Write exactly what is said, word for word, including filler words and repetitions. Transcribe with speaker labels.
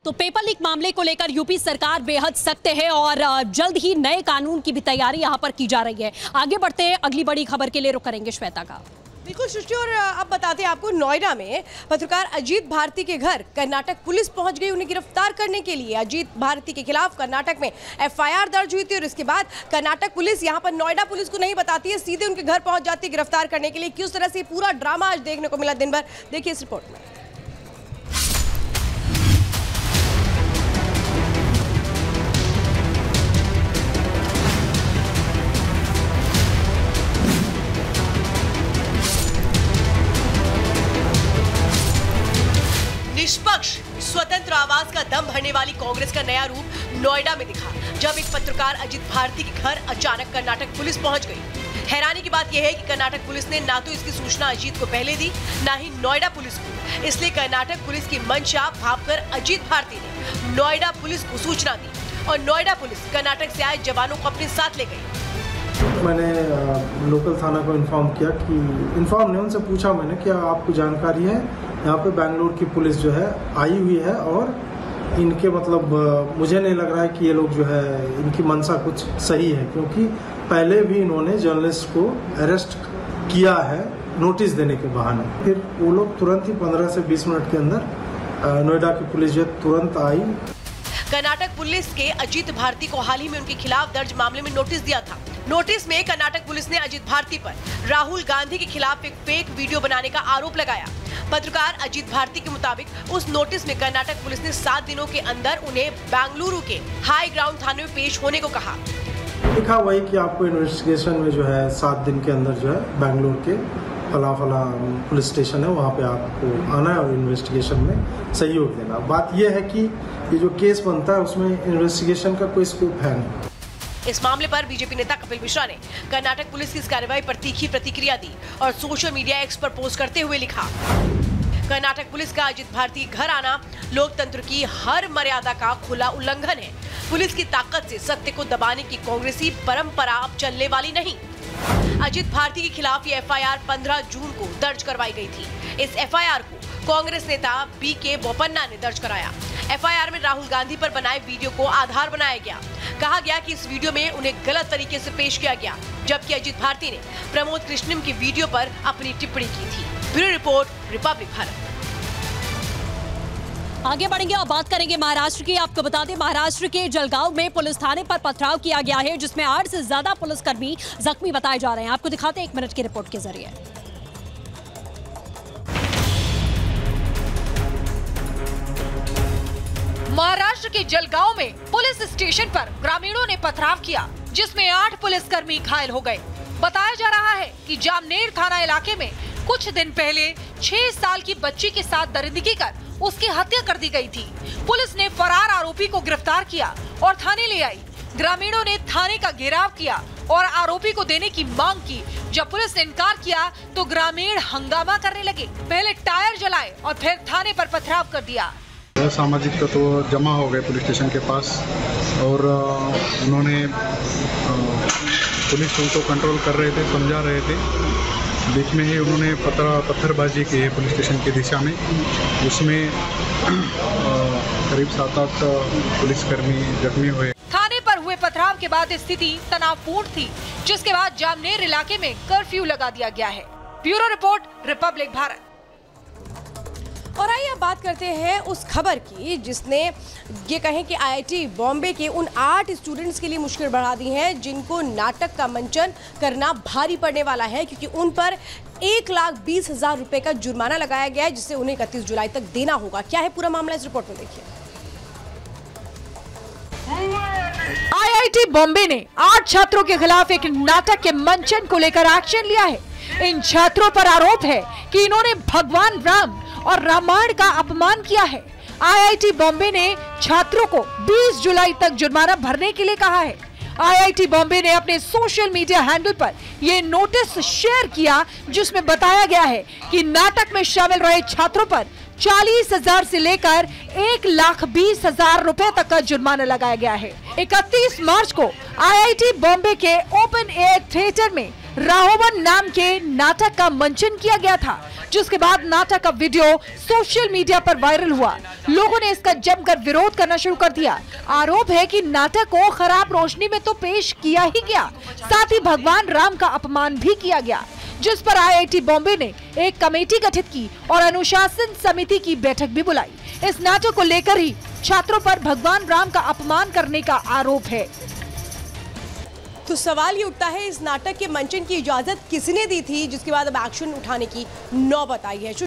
Speaker 1: तो paper leak मामले को लेकर यूपी सरकार बेहद सख्त है और जल्द ही नए कानून की भी तैयारी यहां पर की जा रही है। आगे बढ़ते हैं, अगली बड़ी खबर के लिए रुक करेंगे श्वेता का।
Speaker 2: बिल्कुल सृष्टि, और अब बताते हैं आपको, नोएडा में पत्रकार अजीत भारती के घर कर्नाटक पुलिस पहुंच गई उन्हें गिरफ्तार करने के लिए। अजीत भारती के खिलाफ कर्नाटक में एफआईआर दर्ज हुई थी और इसके बाद कर्नाटक पुलिस यहां पर नोएडा पुलिस को नहीं बताती है, सीधे उनके घर पहुंच जाती है गिरफ्तार करने के लिए। किस तरह से पूरा ड्रामा आज देखने को मिला दिन भर, देखिए इस रिपोर्ट में। निष्पक्ष स्वतंत्र आवाज का दम भरने वाली कांग्रेस का नया रूप नोएडा में दिखा, जब एक पत्रकार अजीत भारती के घर अचानक कर्नाटक पुलिस पहुंच गई। हैरानी की बात यह है कि कर्नाटक पुलिस ने ना तो इसकी सूचना अजीत को पहले दी, ना ही नोएडा पुलिस को। इसलिए कर्नाटक पुलिस की मंशा भांपकर अजीत भारती ने नोएडा पुलिस को सूचना दी और नोएडा पुलिस कर्नाटक से आए जवानों को अपने साथ ले गई।
Speaker 3: मैंने लोकल थाना को इन्फॉर्म किया कि इन्फॉर्म नहीं, उनसे पूछा मैंने क्या आपको जानकारी है यहाँ पे बेंगलुरु की पुलिस जो है आई हुई है और इनके मतलब मुझे नहीं लग रहा है कि ये लोग जो है इनकी मंशा कुछ सही है, क्योंकि पहले भी इन्होंने जर्नलिस्ट को अरेस्ट किया है नोटिस देने के बहाने। फिर वो लोग तुरंत ही पंद्रह से बीस मिनट के अंदर नोएडा की पुलिस जो तुरंत आई।
Speaker 2: कर्नाटक पुलिस के अजीत भारती को हाल ही में उनके खिलाफ दर्ज मामले में नोटिस दिया था। नोटिस में कर्नाटक पुलिस ने अजीत भारती पर राहुल गांधी के खिलाफ एक फेक वीडियो बनाने का आरोप लगाया। पत्रकार अजीत भारती के मुताबिक उस नोटिस में कर्नाटक पुलिस ने सात दिनों के अंदर उन्हें बेंगलुरु के हाई ग्राउंड थाने में पेश होने को कहा।
Speaker 3: लिखा वही कि आपको इन्वेस्टिगेशन में जो है सात दिन के अंदर जो है बेंगलुरु के फला फला पुलिस स्टेशन है वहाँ पे आपको आना है और इन्वेस्टिगेशन में सहयोग देना। बात यह है कि ये जो केस बनता है उसमें इन्वेस्टिगेशन का कोई स्कोप है नहीं।
Speaker 2: इस मामले पर बीजेपी नेता कपिल मिश्रा ने कर्नाटक पुलिस की इस कार्रवाई पर तीखी प्रतिक्रिया दी और सोशल मीडिया एक्स पर पोस्ट करते हुए लिखा, कर्नाटक पुलिस का अजीत भारती घर आना लोकतंत्र की हर मर्यादा का खुला उल्लंघन है। पुलिस की ताकत से सत्य को दबाने की कांग्रेसी परंपरा अब चलने वाली नहीं। अजीत भारती के खिलाफ ये एफआईआर पंद्रह जून को दर्ज करवाई गई थी। इस एफआईआर को कांग्रेस नेता बी के बोपन्ना ने दर्ज कराया। एफआईआर में राहुल गांधी पर बनाए वीडियो को आधार बनाया गया। कहा गया कि इस वीडियो में उन्हें गलत तरीके से पेश किया गया, जबकि अजीत भारती ने प्रमोद कृष्णम की वीडियो पर अपनी टिप्पणी की थी। Bureau report, republic Bharat.
Speaker 1: आगे बढ़ेंगे और बात करेंगे महाराष्ट्र की। आपको बता दें, महाराष्ट्र के जलगांव में पुलिस थाने पर पथराव किया गया है, जिसमें आठ से ज्यादा पुलिसकर्मी जख्मी बताए जा रहे हैं। आपको दिखाते हैं एक मिनट की रिपोर्ट के जरिए।
Speaker 4: महाराष्ट्र के जलगांव में पुलिस स्टेशन पर ग्रामीणों ने पथराव किया, जिसमें आठ पुलिसकर्मी घायल हो गए। बताया जा रहा है कि जामनेर थाना इलाके में कुछ दिन पहले छह साल की बच्ची के साथ दरिंदगी कर उसकी हत्या कर दी गई थी। पुलिस ने फरार आरोपी को गिरफ्तार किया और थाने ले आई। ग्रामीणों ने थाने का घेराव किया और आरोपी को देने की मांग की। जब पुलिस ने इनकार किया तो ग्रामीण हंगामा करने लगे। पहले टायर जलाए और फिर थाने पर पथराव कर दिया।
Speaker 5: सामाजिक तत्व तो जमा हो गए पुलिस स्टेशन के पास और उन्होंने पुलिस उनको कंट्रोल कर रहे थे, समझा रहे थे। बीच में ही उन्होंने पत्थर पत्थरबाजी की है पुलिस स्टेशन की दिशा में। उसमें करीब सात आठ पुलिसकर्मी जख्मी हुए।
Speaker 4: थाने पर हुए पथराव के बाद स्थिति तनावपूर्ण थी, जिसके बाद जामनेर इलाके में कर्फ्यू लगा दिया गया है। Bureau report, republic Bharat.
Speaker 2: और आइए अब बात करते हैं उस खबर की जिसने ये कहें कि आईआईटी बॉम्बे के उन आठ स्टूडेंट्स के लिए मुश्किल बढ़ा दी है, जिनको नाटक का मंचन करना भारी पड़ने वाला है, क्योंकि उन पर एक लाख बीस हजार रुपए का जुर्माना लगाया गया है, जिसे उन्हें इकतीस जुलाई तक देना होगा। क्या है पूरा मामला, इस रिपोर्ट में देखिए।
Speaker 4: आईआईटी बॉम्बे ने आठ छात्रों के खिलाफ एक नाटक के मंचन को लेकर एक्शन लिया है। इन छात्रों पर आरोप है कि इन्होंने भगवान राम और रामायण का अपमान किया है। आईआईटी बॉम्बे ने छात्रों को बीस जुलाई तक जुर्माना भरने के लिए कहा है। आईआईटी बॉम्बे ने अपने सोशल मीडिया हैंडल पर यह नोटिस शेयर किया, जिसमें बताया गया है कि नाटक में शामिल रहे छात्रों पर चालीस हजार से लेकर एक लाख बीस हजार रुपए तक का जुर्माना लगाया गया है। इकतीस मार्च को आईआईटी बॉम्बे के ओपन एयर थिएटर में राहोवन नाम के नाटक का मंचन किया गया था। जिसके बाद नाटक का वीडियो सोशल मीडिया पर वायरल हुआ। लोगों ने इसका जमकर विरोध करना शुरू कर दिया। आरोप है कि नाटक को खराब रोशनी में तो पेश किया ही गया, साथ ही भगवान राम का अपमान भी किया गया, जिस पर आई आई टी बॉम्बे ने एक कमेटी गठित की और अनुशासन समिति की बैठक भी बुलाई। इस नाटक को लेकर ही छात्रों पर भगवान राम का अपमान करने का आरोप है।
Speaker 6: तो सवाल ये उठता है, इस नाटक के मंचन की इजाजत किसने दी थी, जिसके बाद अब एक्शन उठाने की नौबत आई है।